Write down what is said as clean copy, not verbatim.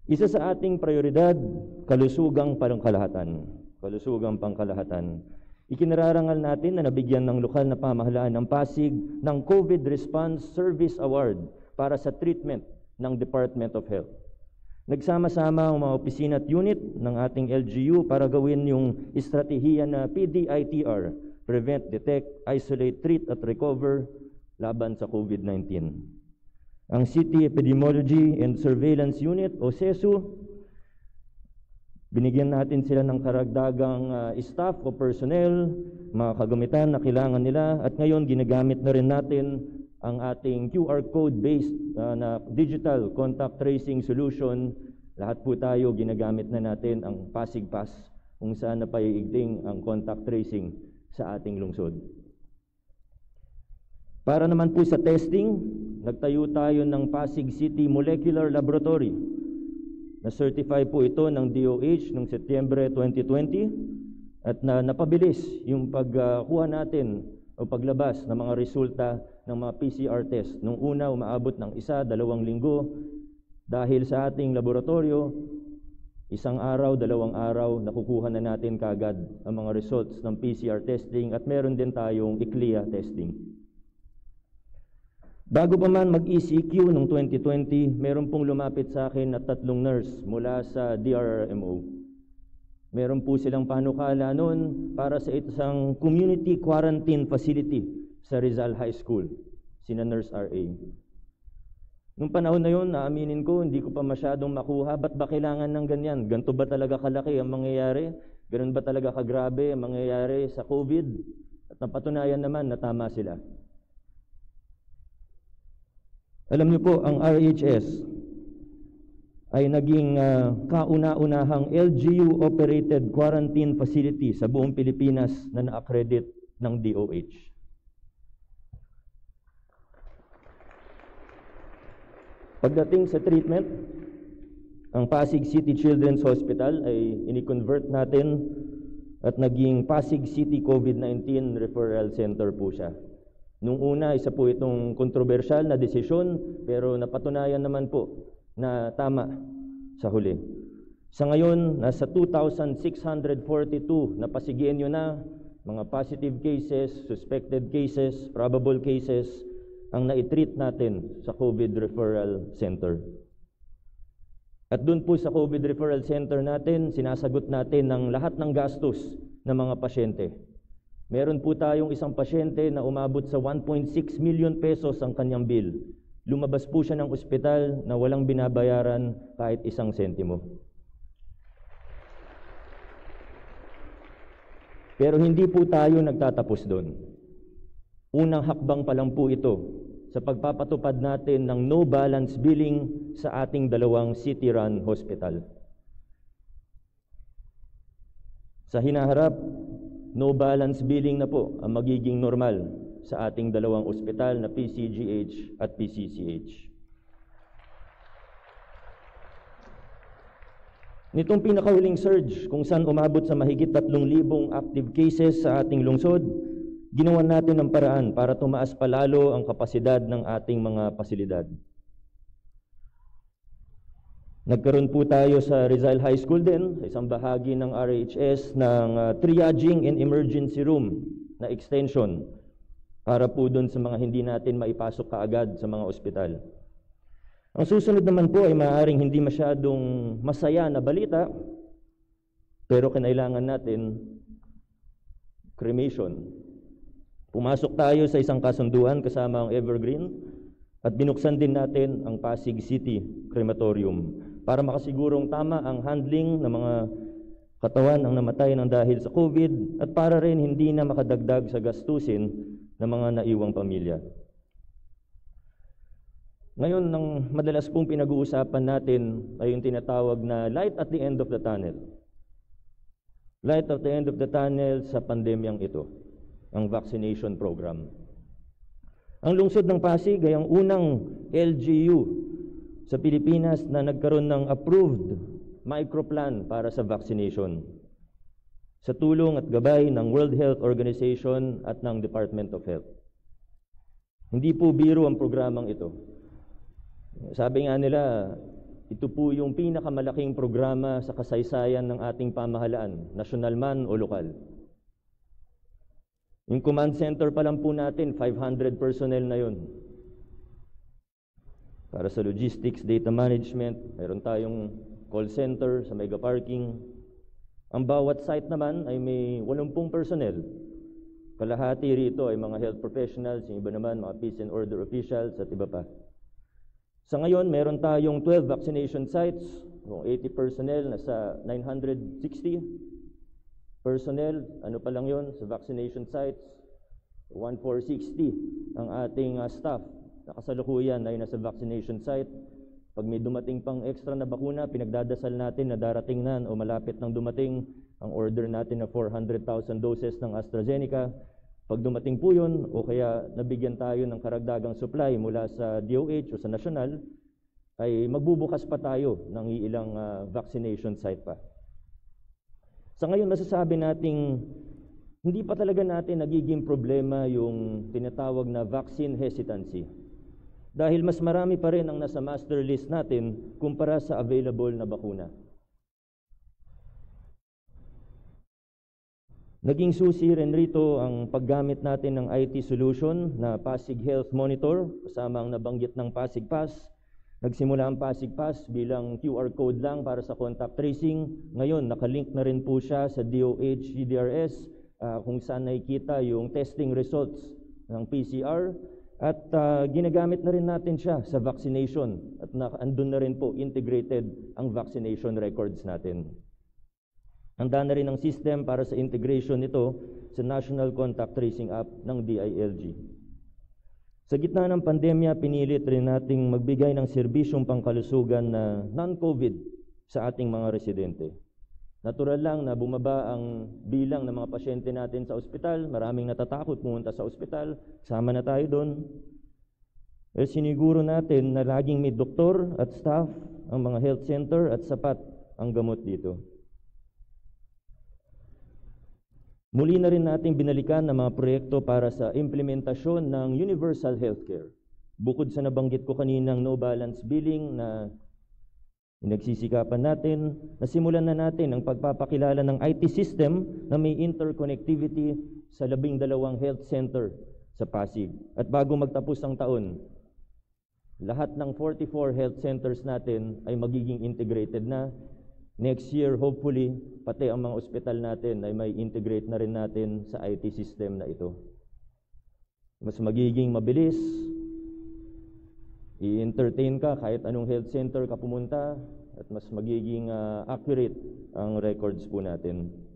Isa sa ating prioridad, kalusugang pangkalahatan. Kalusugang pangkalahatan. Ikinararangal natin na nabigyan ng lokal na pamahalaan ng Pasig ng COVID Response Service Award para sa treatment ng Department of Health. Nagsama-sama ang mga opisina at unit ng ating LGU para gawin yung estratehiya na PDITR, Prevent, Detect, Isolate, Treat at Recover laban sa COVID-19. Ang City Epidemiology and Surveillance Unit o CESU, binigyan natin sila ng karagdagang staff o personnel, mga kagamitan na kailangan nila, at ngayon ginagamit na rin natin ang ating QR code-based na digital contact tracing solution. Lahat po tayo ginagamit na natin ang Pasig Pass kung saan napaiigting ang contact tracing sa ating lungsod. Para naman po sa testing, nagtayo tayo ng Pasig City Molecular Laboratory. Na-certify po ito ng DOH noong Setyembre 2020 at napabilis yung pagkuha natin o paglabas ng mga resulta ng mga PCR test. Nung una, umaabot ng 1-2 linggo. Dahil sa ating laboratorio, 1 araw, 2 araw, nakukuha na natin kagad ang mga results ng PCR testing at meron din tayong ICLIA testing. Bago pa man mag-ECQ noong 2020, meron pong lumapit sa akin na 3 nurse mula sa DRRMO. Meron po silang panukala noon para sa isang community quarantine facility sa Rizal High School, sina Nurse RA. Nung panahon na yun, naaminin ko, hindi ko pa masyadong makuha, ba't ba kailangan ng ganyan? Ganito ba talaga kalaki ang mangyayari? Ganun ba talaga kagrabe ang mangyayari sa COVID? At napatunayan naman na tama sila. Alam niyo po, ang RHS ay naging kauna-unahang LGU-operated quarantine facility sa buong Pilipinas na na-accredit ng DOH. Pagdating sa treatment, ang Pasig City Children's Hospital ay ini-convert natin at naging Pasig City COVID-19 Referral Center po siya. Nung una, isa po itong kontrobersyal na desisyon, pero napatunayan naman po na tama sa huli. Sa ngayon, nasa 2,642 na Pasigenyo na, mga positive cases, suspected cases, probable cases, ang na-treat natin sa COVID Referral Center. At doon po sa COVID Referral Center natin, sinasagot natin ng lahat ng gastos ng mga pasyente. Meron po tayong isang pasyente na umabot sa 1.6 million pesos ang kanyang bill. Lumabas po siya ng ospital na walang binabayaran kahit 1 sentimo. Pero hindi po tayo nagtatapos doon. Unang hakbang pa lang po ito sa pagpapatupad natin ng no balance billing sa ating 2 city-run hospital. Sa hinaharap, no balance billing na po ang magiging normal sa ating 2 ospital na PCGH at PCCH. Nitong pinakahuling surge kung saan umabot sa mahigit 3,000 active cases sa ating lungsod, ginawan natin ng paraan para tumaas palalo ang kapasidad ng ating mga pasilidad. Nagkaroon po tayo sa Rizal High School din, sa isang bahagi ng RHS, ng triaging and emergency room na extension para po doon sa mga hindi natin maipasok kaagad sa mga ospital. Ang susunod naman po ay maaaring hindi masyadong masaya na balita, pero kinailangan natin cremation. Pumasok tayo sa isang kasunduan kasama ang Evergreen at binuksan din natin ang Pasig City Crematorium para makasigurong tama ang handling ng mga katawan ang namatay ng dahil sa COVID at para rin hindi na makadagdag sa gastusin ng mga naiwang pamilya. Ngayon, ang madalas pong pinag-uusapan natin ay yung tinatawag na light at the end of the tunnel. Light at the end of the tunnel sa pandemyang ito, ang vaccination program. Ang lungsod ng Pasig ay ang unang LGU sa Pilipinas na nagkaroon ng approved microplan para sa vaccination sa tulong at gabay ng World Health Organization at ng Department of Health. Hindi po biro ang programang ito. Sabi nga nila, Ito po yung pinakamalaking programa sa kasaysayan ng ating pamahalaan, nasyonal man o lokal. Yung command center pa lang po natin, 500 personnel na yun. Para sa logistics, data management, meron tayong call center sa mega parking. Ang bawat site naman ay may 80 personnel. Kalahati rito ay mga health professionals, yung iba naman mga peace and order officials at iba pa. Sa ngayon, meron tayong 12 vaccination sites, 80 personnel, nasa 960 personnel, ano pa lang yun, sa vaccination sites, 1,460 ang ating staff na kasalukuyan ay nasa vaccination site. Pag may dumating pang extra na bakuna, pinagdadasal natin na darating na o malapit nang dumating ang order natin na 400,000 doses ng AstraZeneca. Pag dumating po yun, o kaya nabigyan tayo ng karagdagang supply mula sa DOH o sa nasyonal, ay magbubukas pa tayo ng ilang vaccination site pa. Sa ngayon, masasabi nating hindi pa talaga natin nagiging problema yung tinatawag na vaccine hesitancy. Dahil mas marami pa rin ang nasa master list natin kumpara sa available na bakuna. Naging susi rin rito ang paggamit natin ng IT solution na Pasig Health Monitor, kasama ang nabanggit ng Pasig Pass. Nagsimula ang Pasig Pass bilang QR code lang para sa contact tracing. Ngayon, nakalink na rin po siya sa DOH GDRS kung saan nakikita yung testing results ng PCR. At ginagamit na rin natin siya sa vaccination at andun na rin po integrated ang vaccination records natin. Handa na rin ang system para sa integration nito sa National Contact Tracing App ng DILG. Sa gitna ng pandemya, pinilit rin nating magbigay ng serbisyong pangkalusugan na non-COVID sa ating mga residente. Natural lang na bumaba ang bilang ng mga pasyente natin sa ospital. Maraming natatakot pumunta sa ospital. Sama na tayo doon. Pero siniguro natin na laging may doktor at staff ang mga health center at sapat ang gamot dito. Muli na rin natin binalikan ng mga proyekto para sa implementasyon ng universal healthcare. Bukod sa nabanggit ko kaninang no balance billing na nagsisikapan natin, nasimulan na natin ang pagpapakilala ng IT system na may interconnectivity sa 12 health center sa Pasig. At bago magtapos ang taon, lahat ng 44 health centers natin ay magiging integrated na. Next year, hopefully, pati ang mga ospital natin ay may integrate na rin natin sa IT system na ito. Mas magiging mabilis, i-entertain ka kahit anong health center ka pumunta at mas magiging accurate ang records po natin.